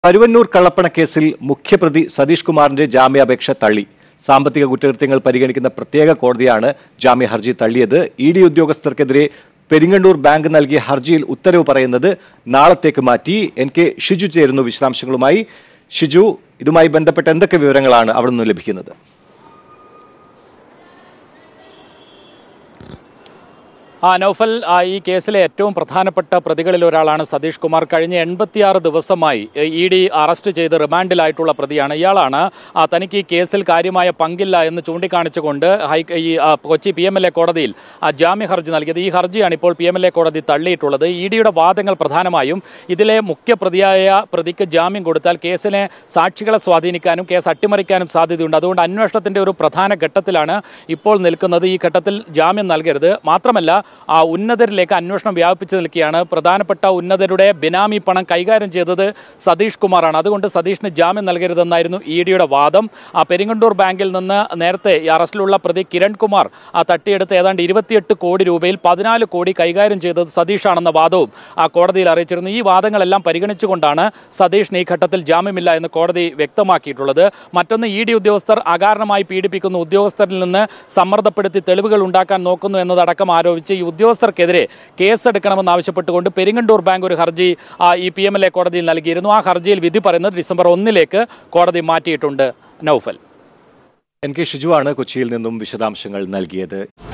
കരുവന്നൂർ കള്ളപ്പണക്കേസിൽ മുഖ്യപ്രതി സതീഷ് കുമാറിന്റെ ജാമ്യാപേക്ഷ തള്ളി. സാമ്പത്തിക കുറ്റകൃത്യങ്ങൾ പരിഗണിക്കുന്ന പ്രത്യേക കോടതിയാണ് ജാമ്യ ഹർജി തള്ളിയത്. ഇഡി ഉദ്യോഗസ്ഥർക്കെതിരെ പെരിങ്ങണ്ടൂർ ബാങ്ക് നൽകിയ ഹർജിയിൽ ഉത്തരവ് പറയുന്നത് നാളത്തേക്ക് മാറ്റി. NK ഷിജു ചേരുന്നു വിശദാംശങ്ങളുമായി. ഷിജു, ഇതുമായി ബന്ധപ്പെട്ട എന്തൊക്കെ വിവരങ്ങളാണ് അവിടെ നിന്ന് ലഭിക്കുന്നത്? നൗഫൽ, ഈ കേസിലെ ഏറ്റവും പ്രധാനപ്പെട്ട പ്രതികളിൽ ഒരാളാണ് സതീഷ് കുമാർ. കഴിഞ്ഞ 86 ദിവസമായി ED അറസ്റ്റ് ചെയ്ത് റിമാൻഡിലായിട്ടുള്ള പ്രതിയാണ്. ഇയാളാണ് തനിക്ക് ഈ കേസിൽ കാര്യമായ പങ്കില്ല എന്ന് ചൂണ്ടിക്കാണിച്ചുകൊണ്ട് കൊച്ചി PMLA കോടതിയിൽ ജാമ്യ ഹർജി നൽകിയത്. ഈ ഹർജിയാണ് ഇപ്പോൾ PMLA കോടതി തള്ളിയിട്ടുള്ളത്. EDയുടെ വാദങ്ങൾ പ്രധാനമായും ഇതിലെ മുഖ്യപ്രതിയായ പ്രതിക്ക് ജാമ്യം കൊടുത്താൽ കേസിനെ സാക്ഷികളെ സ്വാധീനിക്കാനും കേസ് അട്ടിമറിക്കാനും സാധ്യതയുണ്ട്. അതുകൊണ്ട് അന്വേഷണത്തിന്റെ ഒരു പ്രധാന ഘട്ടത്തിലാണ് ഇപ്പോൾ നിൽക്കുന്നത്. ഈ ഘട്ടത്തിൽ ജാമ്യം നൽകരുത്. മാത്രമല്ല, ഉന്നതരിലേക്ക് അന്വേഷണം വ്യാപിപ്പിച്ചു നിൽക്കുകയാണ്. പ്രധാനപ്പെട്ട ഉന്നതരുടെ ബിനാമി പണം കൈകാര്യം ചെയ്തത് സതീഷ് കുമാറാണ്. അതുകൊണ്ട് സതീഷിന് ജാമ്യം നൽകരുതെന്നായിരുന്നു EDയുടെ വാദം. പെരിങ്ങണ്ടൂർ ബാങ്കിൽ നിന്ന് നേരത്തെ ഈ അറസ്റ്റിലുള്ള പ്രതി കിരൺ കുമാർ തട്ടിയെടുത്ത് ഏതാണ്ട് 28 കോടി രൂപയിൽ 14 കോടി കൈകാര്യം ചെയ്തത് സതീഷാണെന്ന വാദവും കോടതിയിൽ അറിയിച്ചിരുന്നു. ഈ വാദങ്ങളെല്ലാം പരിഗണിച്ചുകൊണ്ടാണ് സതീഷിന് ഈ ഘട്ടത്തിൽ ജാമ്യമില്ല എന്ന് കോടതി വ്യക്തമാക്കിയിട്ടുള്ളത്. മറ്റൊന്ന്, ED ഉദ്യോഗസ്ഥർ അകാരണമായി പീഡിപ്പിക്കുന്നു, ഉദ്യോഗസ്ഥരിൽ നിന്ന് സമ്മർദ്ദപ്പെടുത്തി തെളിവുകൾ ഉണ്ടാക്കാൻ നോക്കുന്നു എന്നതടക്കം ആരോപിച്ച് ഈ ഉദ്യോഗസ്ഥർക്കെതിരെ കേസെടുക്കണമെന്നാവശ്യപ്പെട്ടുകൊണ്ട് പെരിങ്ങണ്ടൂർ ബാങ്ക് ഒരു ഹർജി ഈ PMLA കോടതിയിൽ നൽകിയിരുന്നു. ആ ഹർജിയിൽ വിധി പറയുന്നത് ഡിസംബർ 1 കോടതി മാറ്റിയിട്ടുണ്ട്. നൗഫൽ. NK ഷിജുവാണ് കൊച്ചിയിൽ നിന്നും വിശദാംശങ്ങൾ നൽകിയത്.